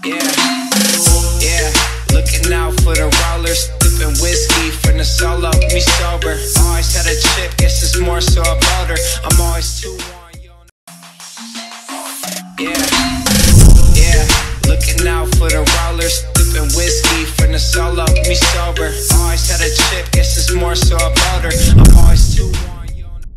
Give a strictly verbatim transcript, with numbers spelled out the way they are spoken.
Yeah, yeah, looking out for the rollers, sipping whiskey from the solo, me sober. Always had a chick, guess it's more so about her. I'm always too on, you know. Yeah, yeah, looking out for the rollers, sipping whiskey